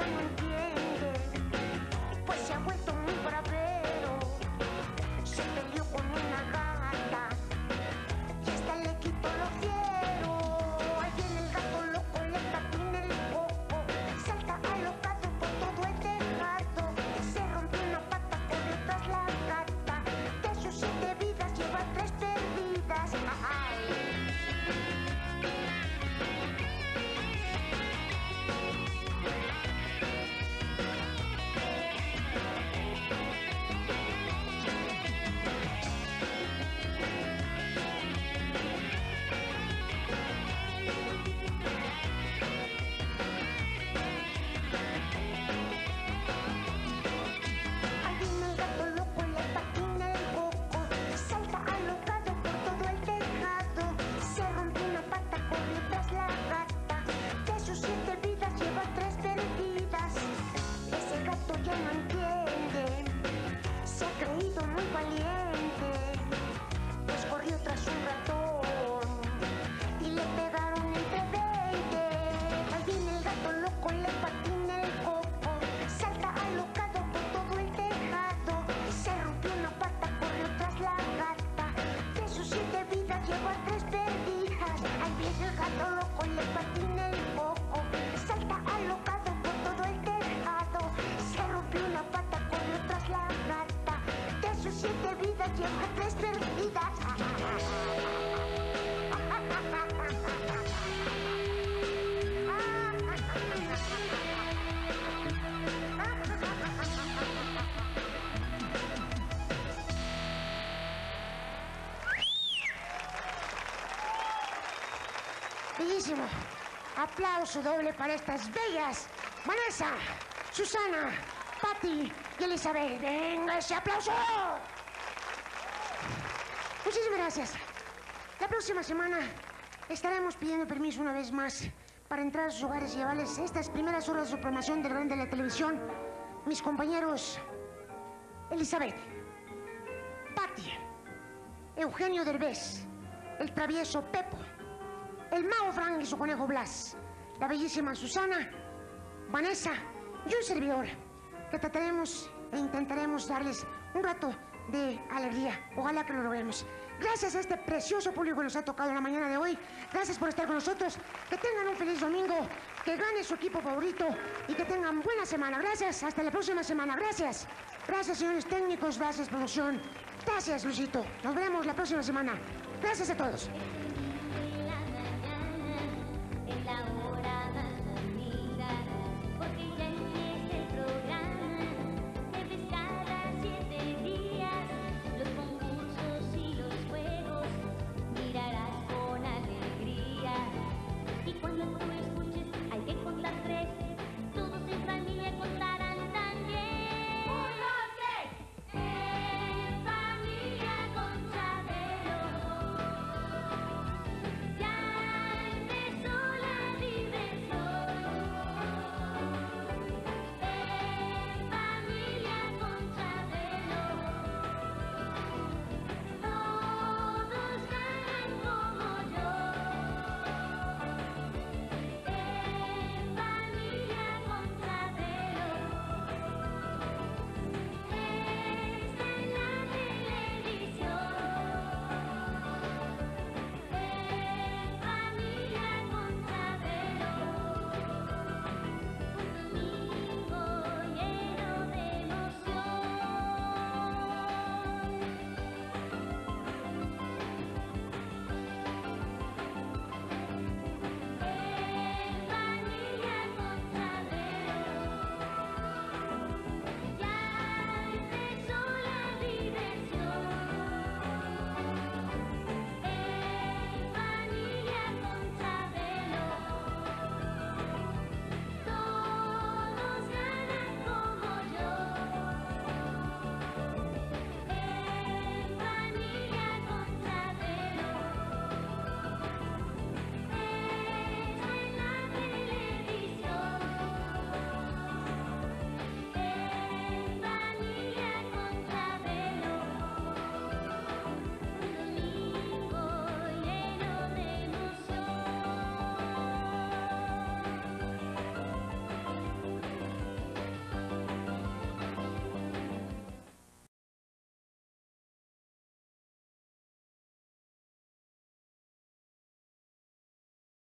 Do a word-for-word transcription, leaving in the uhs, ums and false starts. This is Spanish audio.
ya no entiende, pues se ha vuelto muy bravero. Se peleó con una gata y hasta le quitó lo fiero. Ahí viene el gato loco, le patina el coco, salta alocado por todo el tejado. Se rompió una pata, corrió tras la gata. De sus siete vidas lleva tres perdidas. ¡Ay! Ahí viene el gato loco, le patina el coco, salta alocado por todo el tejado. Se rompió una pata, corrió tras la gata. De sus siete vidas lleva tres perdidas. Ese gato ya no entiende, se ha creído muy valiente, pues corrió tras un ratón y le pegaron entre veinte. Ahí viene el gato loco, le patina el coco, salta alocado por todo el tejado. Se rompió una pata, corrió tras la gata. De sus siete vidas lleva tres perdidas. Ahí viene el gato loco, le patina el coco, salta alocado por todo el tejado. Se rompió una pata, corrió tras la gata. De sus siete vidas lleva tres perdidas. Bellísimo. Aplauso doble para estas bellas Vanessa, Susana, Patti y Elizabeth. ¡Venga ese aplauso! Muchísimas gracias. La próxima semana estaremos pidiendo permiso una vez más para entrar a sus hogares y llevarles estas primeras horas de programación del Grande de la Televisión. Mis compañeros Elizabeth, Patti, Eugenio Derbez, el travieso Pepo, el mago Frank y su conejo Blas, la bellísima Susana, Vanessa y un servidor, que trataremos e intentaremos darles un rato de alegría. Ojalá que lo logremos. Gracias a este precioso público que nos ha tocado en la mañana de hoy. Gracias por estar con nosotros. Que tengan un feliz domingo, que gane su equipo favorito y que tengan buena semana. Gracias. Hasta la próxima semana. Gracias. Gracias, señores técnicos. Gracias, producción. Gracias, Luisito. Nos vemos la próxima semana. Gracias a todos.